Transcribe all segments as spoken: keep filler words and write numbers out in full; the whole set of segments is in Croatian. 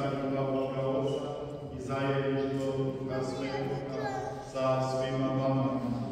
ljubav Boga Oca i zajedništvo Duha Svetoga sa svima vama.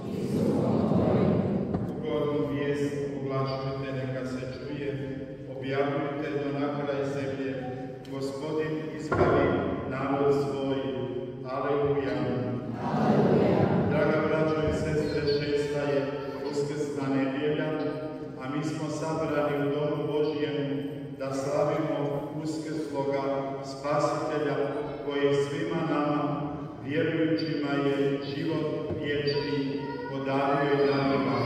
Ugodnu vijest oglašujte, neka se čuje, objavljujte do na kraj zemlje. Gospodin izbavi narod svoj. Aleluja. Draga braćo i sestre, šesta je uskrsna nedjelja, a mi smo sabrani u domu Božjem da slavimo uskrsloga Spasitelja koji svima nama, vjerujućima, je život vječni podario i darima.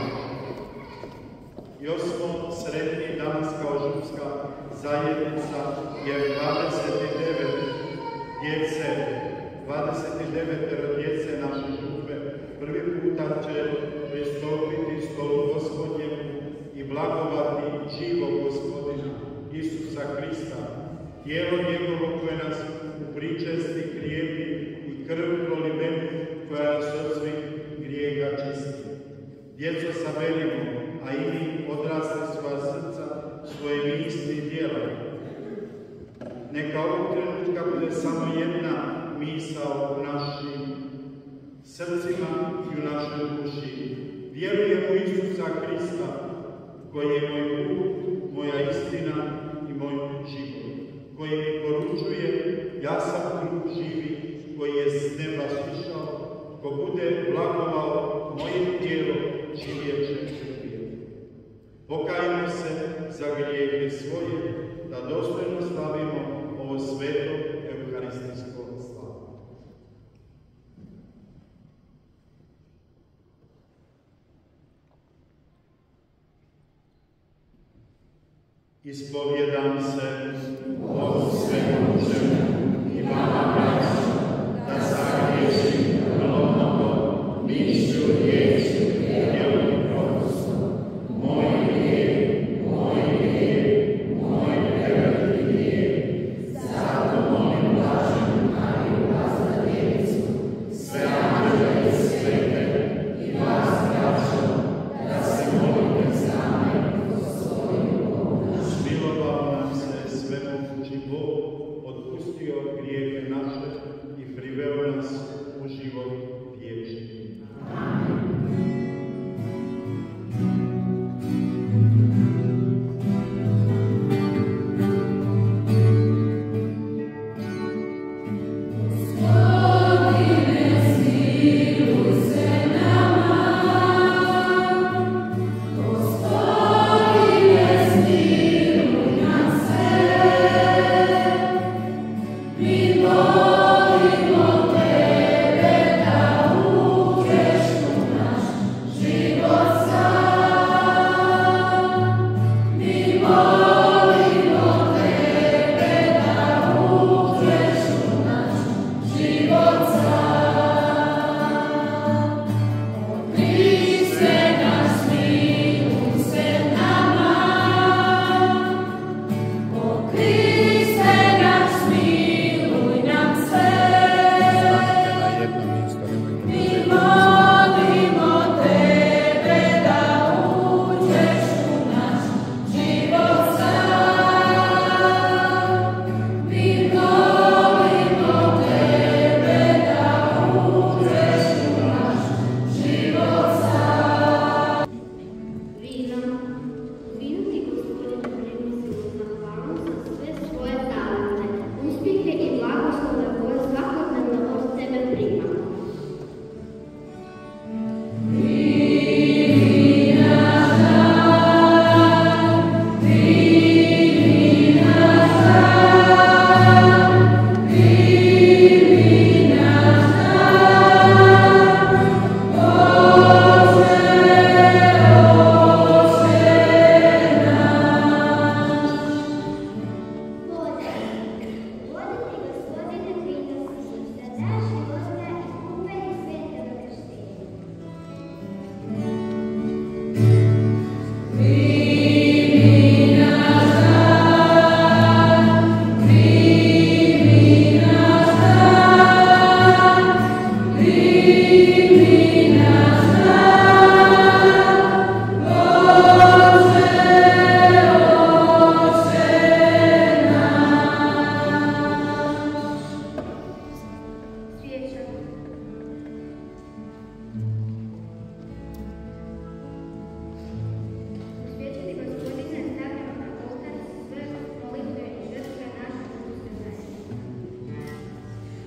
Još smo sretni danas kao župska zajednica, jer dvadeset devet djece, dvadeset devet djece naše župe prvi puta će pristupiti stolu Gospodnjemu i blagovati živog Gospodina Isusa Krista, tijelo njegovo koje nas u pričesti krijepi i krv prolivenu koja nas od svih grijeha čisti. Djeco, saberimo, a i mi odrasli svoja srca, svoje misli i djela. Neka ovog trenutka bude samo jedna misao u našim srcima i u našoj duši. Vjerujem u Isusa Krista, koji je moj put, moja istina i moj život, koji mi poručuje: ja sam kruh živi, koji je s neba sišao, ko bude blagovao mojim tijelom, živjet će živjeti. Pokajmo se za grijehe svoje, da dostojno slavimo ovo sveto euharistijsko slavu. Ispovjedam se Bogu svemoćnome i vama, braćo, da sagriješim vrlo mnogo mišlju, riječju, djelom i propustom. Moj grijeh, moj grijeh, moj preveliki grijeh. Zato molim blaženu Mariju, Blagoslovljenicu, sve anđele i svete i vas, braćo, da se molite za mene, Gospodinu Bogu našem. Smilovao nam se svemogući Bog, otpustio grijehe naše i priveo nas u život vječni. Život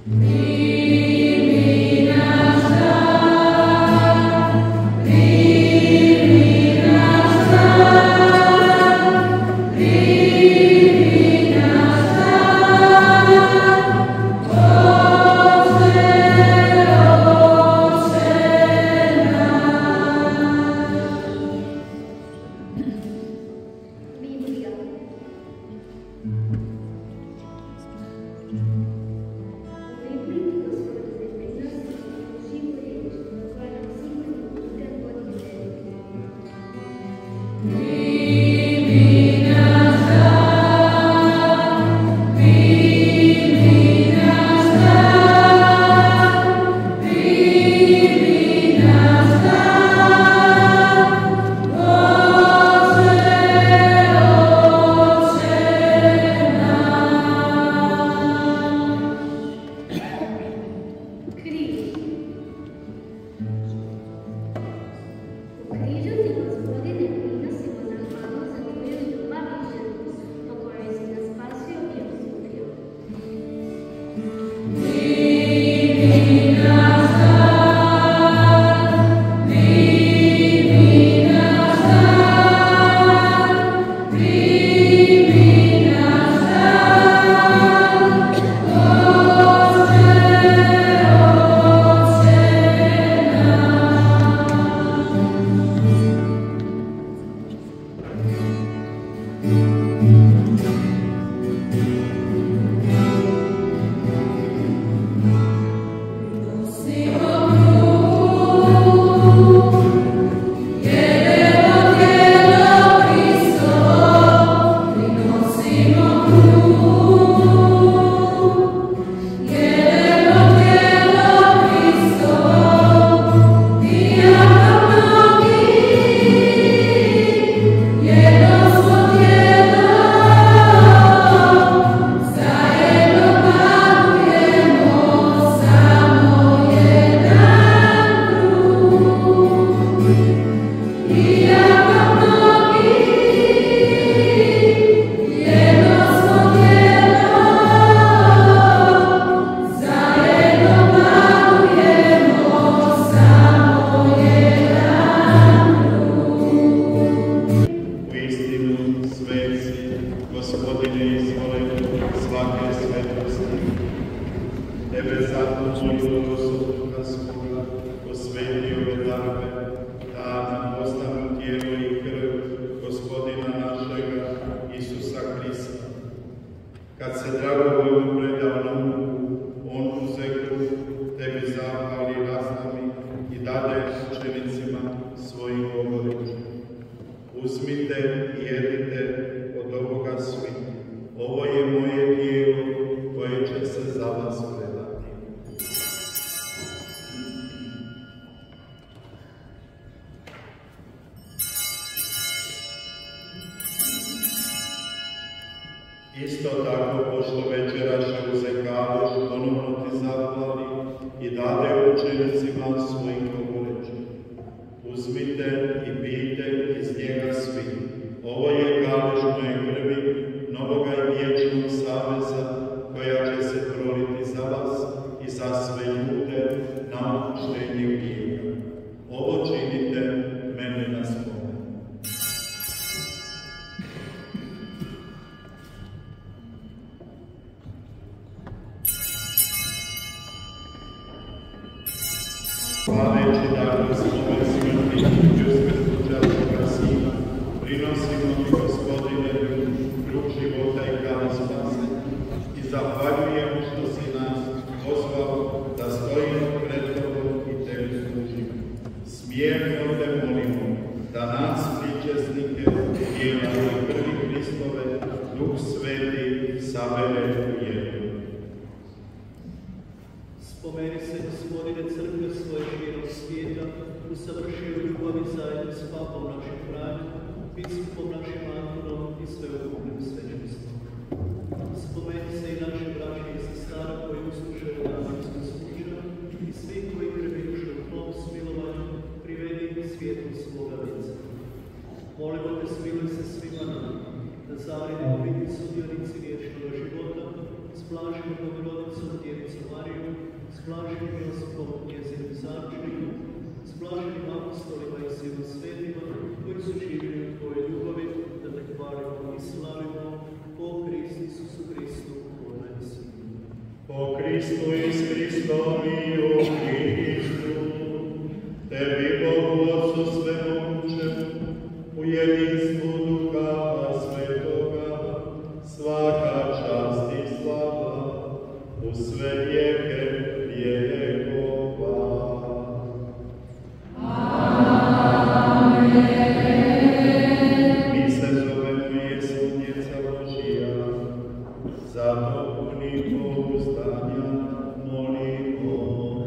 Isto tako, pošto večeraše uze kalež, ponovno ti zahvali i dade učenicima svojim govoreći: uzmite i pijte iz njega svi. Ovo je kalež moje krvi, novoga i vječnog saveza, koja će se proliti za vas i za sve ljude na oproštenje grijeha. Ovo činite mene na spomen. Slaveći dakle spomen smrti i usmrtnu častoga Sina, prinosimo ti, Gospodine, kruh života i kale spase i zahvaljujemo što si nas pozvao da stojimo pred tobom i tebi služimo. Smjerno te molimo da nas, pričesnike, tijela i krvi Hristove, Duh Sveti sabere u jedno. Spomeni se, Gospodine, crkve svoje širom svijeta, usavršio ljubavi zajedno s papom našim Franjom, biskupom našim Antonom i sveukupnim svećenstvom. Spomeni se i naše braće i sestara koji uslušaju nazinsku slučaju i svi koji prebiruše u tom smilovanju, privedi svijetu svoga lica. Molimo te, smiluj se svima nama, da zavredimo biti sudionici vječnog života, s blaženom Bogorodice bogorodicom Djevicu Mariju, s blaženim Josipom, njezinim začinikom, s blaženim apostolima i svima svetima, koji su živjeli u Tvojoj ljubavi, da Te hvalimo i slavimo po Kristu Isusu Hristu, Tvome Sinu. Po Kristu i s Hristom i u Hristu, Tebi, Bogu Otcu svemogućemu, u jedinstvu Duha Svetoga, svaka čast i slava, u sve vijeke vjekova. Mi se zovemo jesmo djeca Božija, zato puni pouzdanja molimo.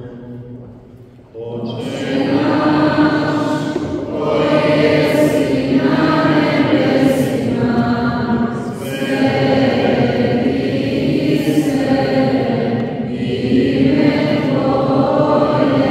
Oče naš, koji jesi na nebesima, sveti se ime Tvoje,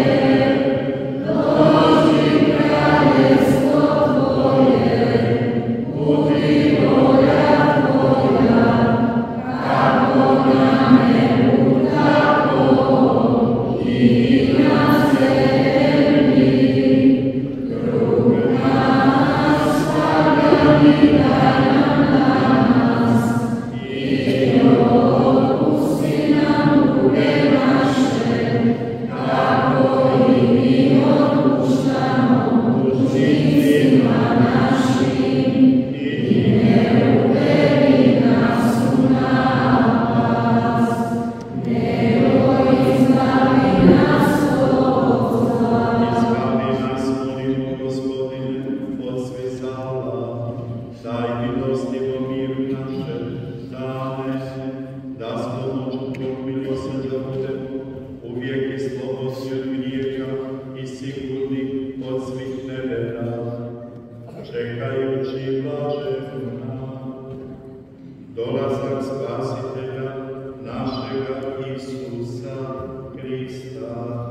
dođi kraljestvo Tvoje, budi volja Tvoja, kako na nebu, tako i na zemlji. Kruh naš svakdnevni daj nam danas i otpusti nam duge naše, kako i mi otpuštamo dužnicima našim, i ne uvedi nas u napast, nego izbavi nas od zla. Izbavi nas, molimo, Gospodine, od svih zala. Daj milostivog miru naše dane, da s pomoću Tvog milosrđa budemo uvijek i slobodni od grijeha i sigurni od svih nevera, čekajući blažena dolazak Spasitelja našega Isusa Hrista.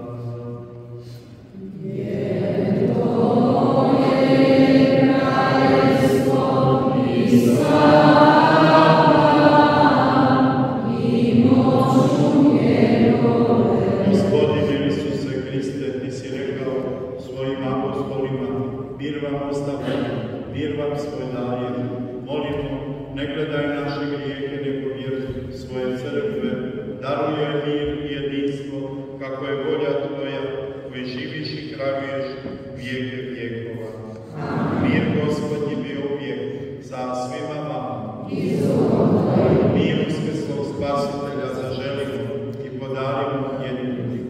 Gospodine Isuse Hriste, Ti si rekao svojim apostolima, mir vam ostavljam, mir vam svoj dajem. Molimo, ne gledaj naše grijehe, nego vjeru svoje crkve, daruje mir i jedinstvo, kako je volja Tvoja, koji živiš i kraljuješ vijeke vjekova. Mir Gospodnji bio uvijek sa svima vama. Mir uskrslog Spasitelja zaželimo i podarimo jednim drugima.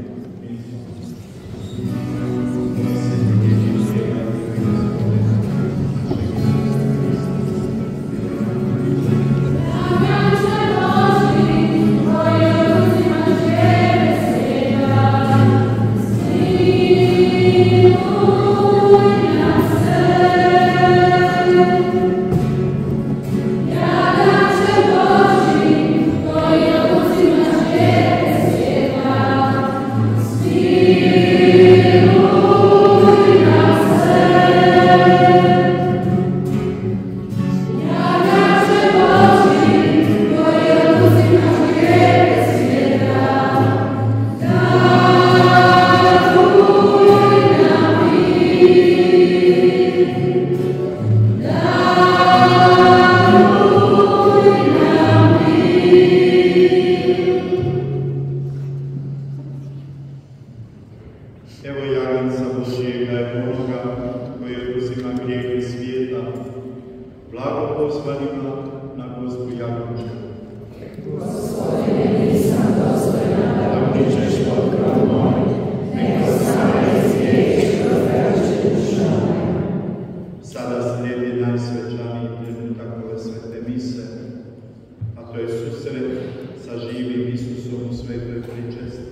Evo jaganca Božijega je onoga koji oduzima grijehe svijeta. Blago pozvanima na gospu Jakučku. Gospodine, nisam dostojna da uđeš pod krov moj, nego samo izriječi kroz građe duša moja. Sada slijedi najsvećaniji trenutak ove svete mise, a to je susret sa živim Isusom u svetoj pričesti.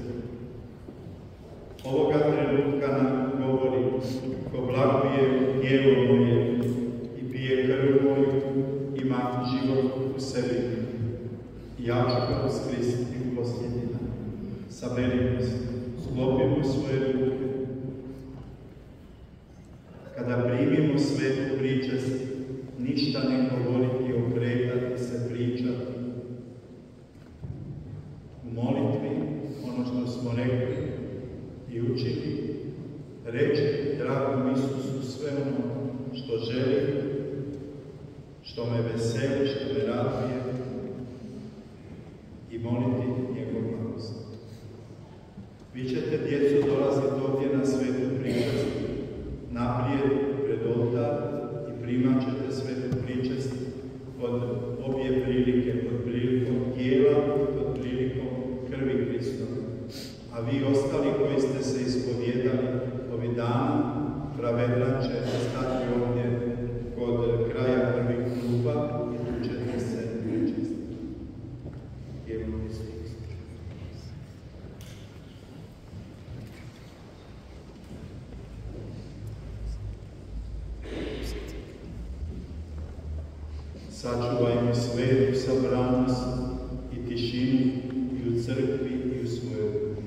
Ovoga trenutka nam govori: ko blaguje tijelo moje i pije krv moju, ima život u sebi. Ja ću ga uskristiti u posljednji dan. Saberimo se, sklopimo svoje ruke. Kada primimo svetu pričest, ništa ne govoriti, okretati se, pričati. U molitvi središte terapije i moliti njegov blagoslov. Vi ćete, djecu, dolaziti ovdje na svetu pričest, naprijed pred oltar i primat ćete svetu pričest pod obje prilike, pod prilikom tijela i pod prilikom krvi Hristove. A vi ostali koji ste se ispovijedali ovih dana, pravedran će stati ovdje kod kraja prvih kluba i tu ćete se pričestiti. Evo Hristos. Sačuvajmo svetu sabranost i tišinu i u crkvi i u svojoj duši.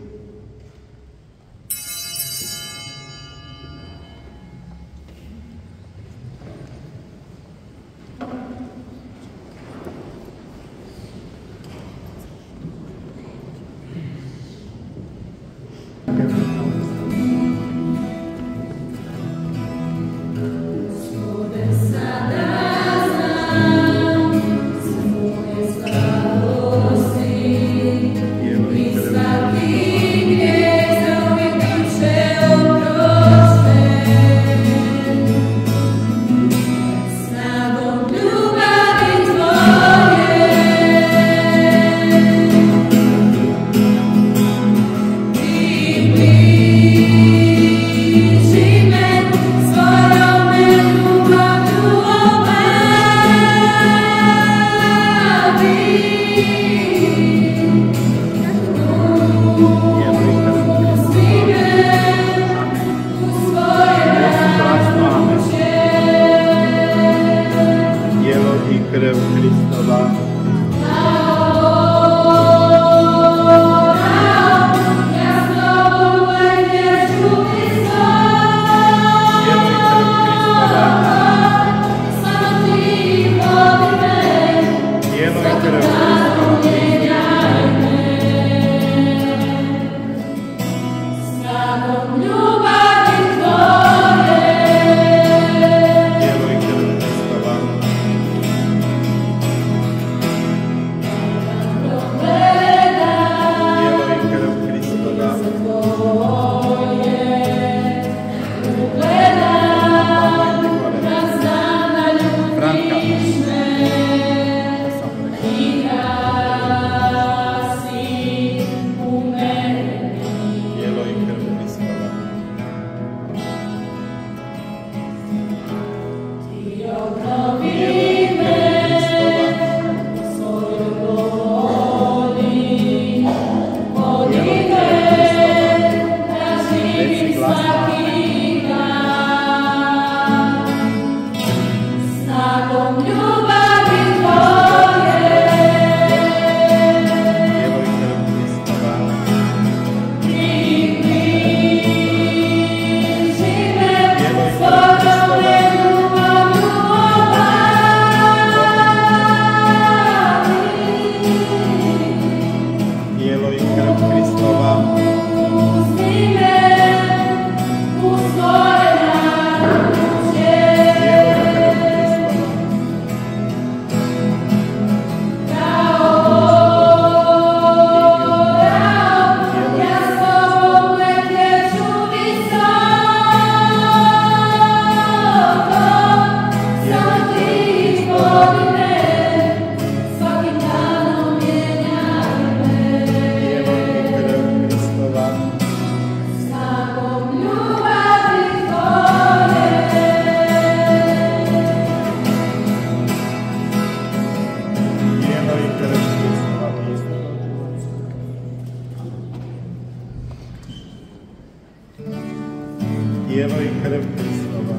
tijelo i krv Hristova.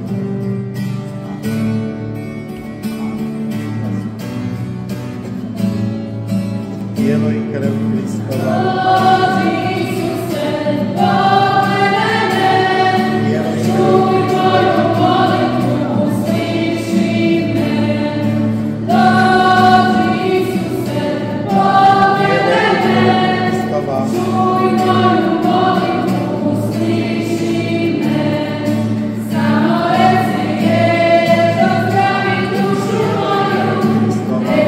Tijelo i krv Hristova. Thank you.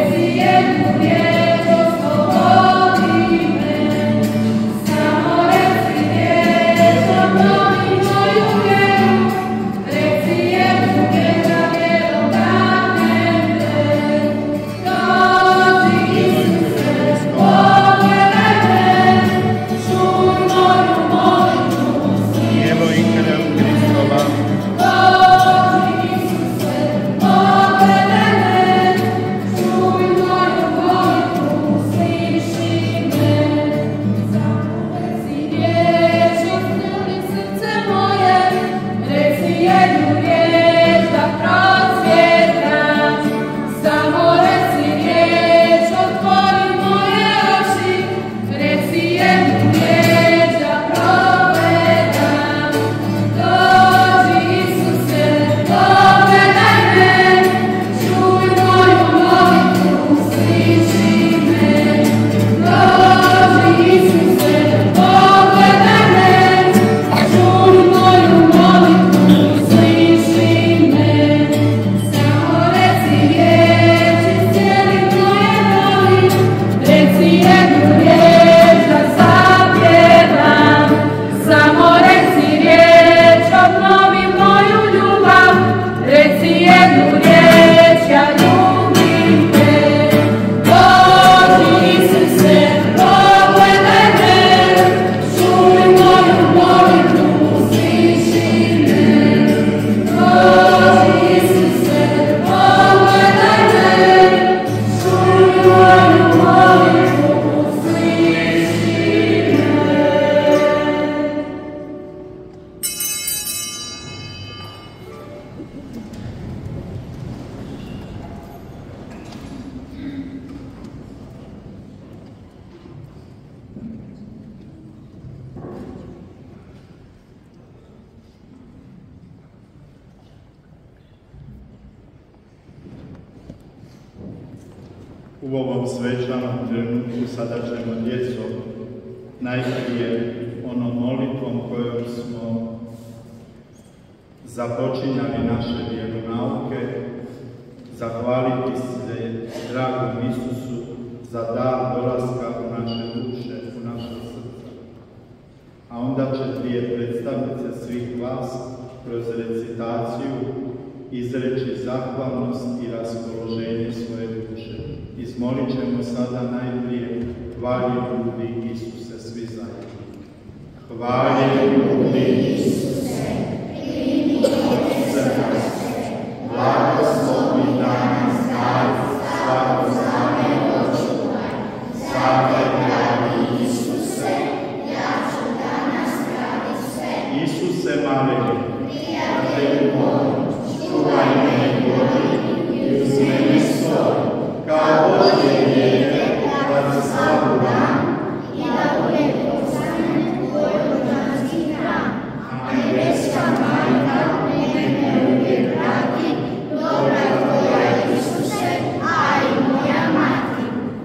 U ovom svečanom trenutku sada ćemo djecom najprije onom molitvom kojom smo započinjali naše vjeronauke, zahvaliti se dragom Isusu za dar dolaska u naše duše, u naše srca. A onda će dvije predstavnice svih vas kroz recitaciju izreći zahvalnost i raspoloženje svoje duše. Izmolit ćemo sada najprije hvaljen Isuse svi zajedno. Hvaljen Isuse, primi Otce, blagoslovi danas daj, svako zname očuvaj. Sada dragi Isuse, ja ću danas radi sve. Isuse maleni, prijatelju moj, čuvaj me i vodi i uz mene stoj, kao Božje dijete, da ti slavu dam i da uvijek postanem tvoj organski hram. A nebeska majka, neka uvijek prati, dobra tvoja Isuse, a i moja mati.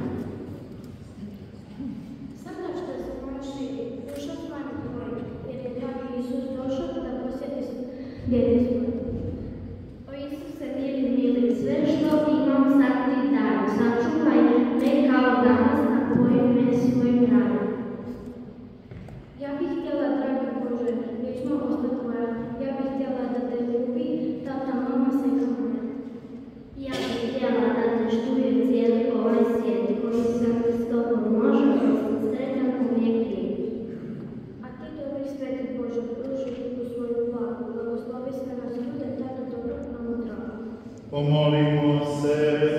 Sada što se moši, duša slava tvoj, jer je dragi Isus došao da posjeti djete svoje. O Isuse, mili, mili, sve što imam sad ti daju, sačuvaj me kao danas na tvojim me svojim ranom. Ja bih htjela, dragi Bože, vječno ostati tvoja, ja bih htjela da te ljubi, tata, mama, seka moja. Ja bih htjela da te štuje cijeli ovaj svijet, koji sam s tobom može, koji sam sretan uvijek kriv. A ti, dobri sveti Bože, pruži ruku svoju blagu, blagoslovi sve nas ljude, tada dobro nam udrago. Pomolimo se.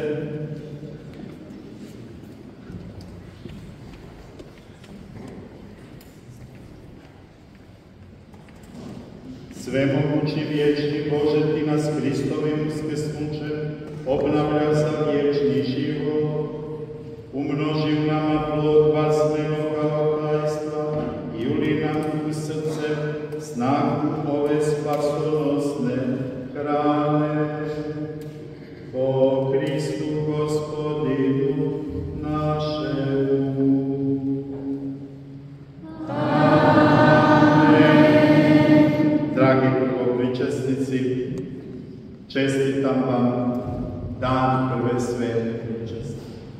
Svemogući vječni Bože, ti nas Hristovim uskrsnućem obnavlja za vječni život. Umnoži u nama plod varsmenoga tajstva i uli nam u srce snagu ove spasonosne hrane. Po Kristu Gospodinu našemu. Dragi prvopričesnici, čestitam vam dan prve svete pričesti.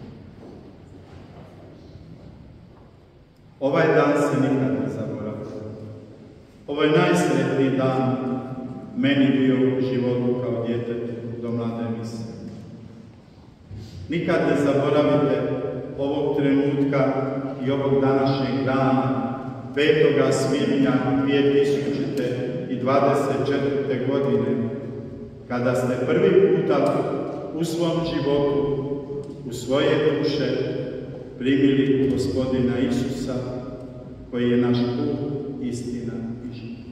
Ovaj dan se nikad ne zaboravlja. Ovo je najsretniji dan meni bio u životu kao djetetu do mlade mise. Nikad ne zaboravite ovog trenutka i ovog današnjeg dana, petog svibnja dvije tisuće dvadeset četvrte. godine, kada ste prvi puta u svom životu, u svoje duše, primili Gospodina Isusa, koji je naš put, istina i život.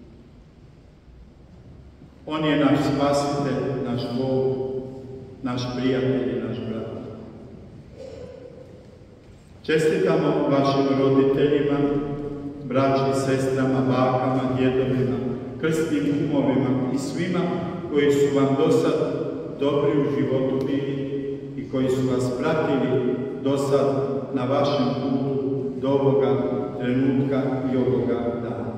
On je naš spasitelj, naš Bog, naš prijatelj i naš brat. Čestitamo vašim roditeljima, braći, sestrama, bakama, djedovima, krstnim kumovima i svima koji su vam dosad dobri u životu bili i koji su vas pratili dosad na vašem putu do ovoga trenutka i ovoga dana.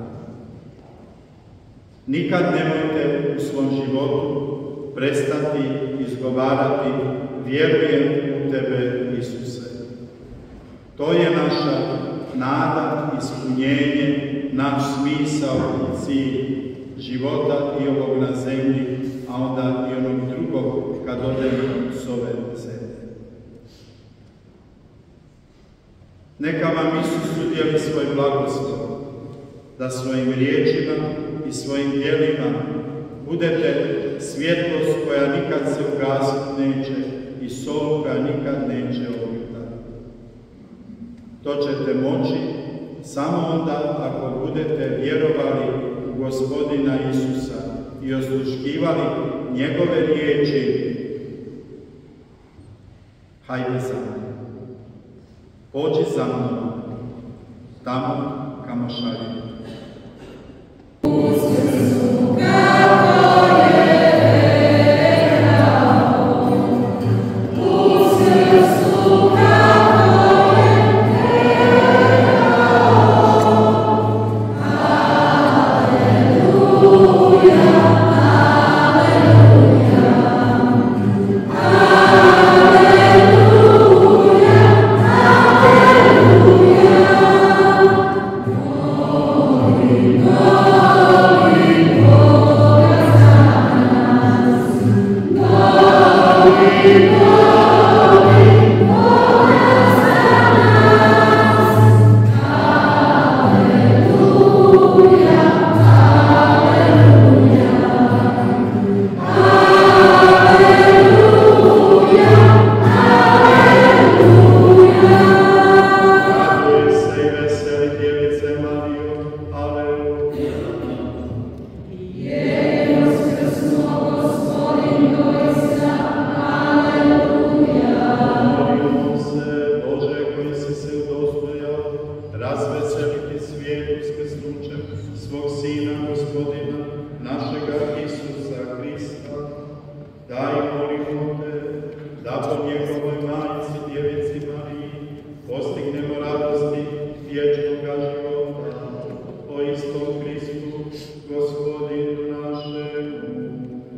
Nikad nemojte u svom životu prestati izgovarati vjerujem u tebe, Isuse. To je naša nada, ispunjenje, naš smisao i cilj života i ovog na zemlji, a onda i onog drugog kad odemo s ove zemlje. Neka vam Isus udjeli svoj blagoslov, da svojim riječima i svojim djelima budete svjetlost koja nikad se ugasiti neće i sol koja nikad neće oblitati. To ćete moći samo onda ako budete vjerovali u Gospodina Isusa i osluškivali njegove riječi. Hajde za mnom, pođi za mnom, tamo kamo šaljem. Uskrs njegovoj majci, djevici Mariji, postignemo radosti vječnoga života. O istom Kristu, Gospodinu našemu.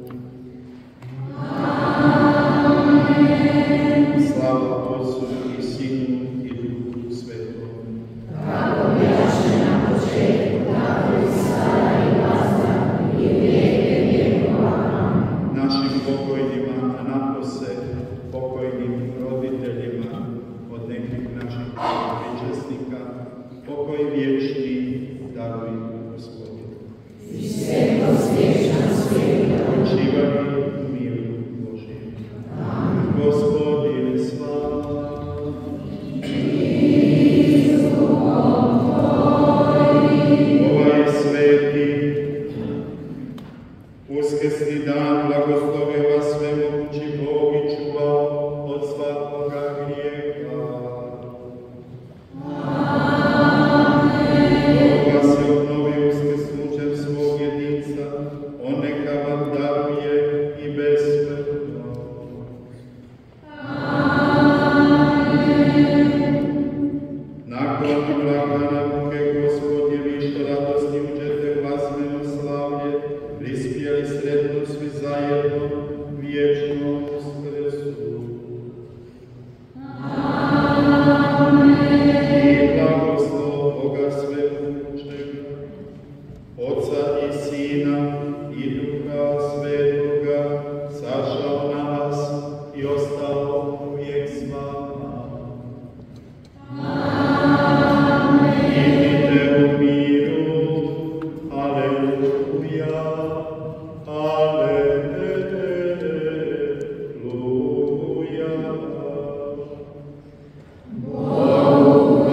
Amen. Slava Otcu i Sinu i Duhu Svetom. Kako bjaše na početku, tako i sada i vazda i vijeke vjekova. Amen. Našim pokojnima, a napose pokojnim roditeljima od nekih naših pričesnika, pokoj vječni daruj Gospodin. I svjetlost vječna svjetla. Počivali u miru Božjem. Amen. Gospodine slava. Ovaj sveti uskrsni dan blagoslovio vas svemogući Bog i čuva od svakoga grijeha. Bog vas je obnovio uskrsnućem svog jedinca, on neka vam daruje i besmrtno. Nakon blagana muke Gospodnje, vi što radosti uđete glazbeno slavlje, prispjeli sretno svi zajedno vječno uskrsu. I blagoslov Boga svemogućega, Otca i Sina i Duha Svetoga, sašao na vas i ostao uvijek s vama. Idite u miru, aleluja, aleluja. Bogu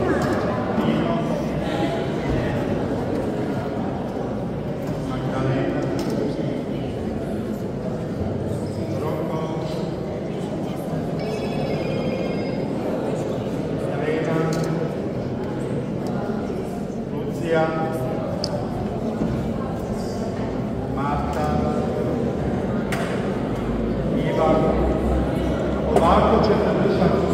Magdalena, Ovako ćete držati